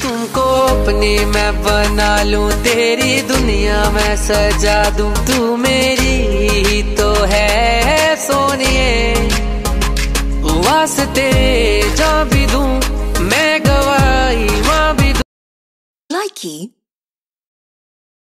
तुमको अपनी मैं बना लूं, तेरी दुनिया मैं सजा दूं। तू मेरी ही तो है सोनिए, वास्ते जा भी दूं मैं, गवाही मां भी दूं। Likey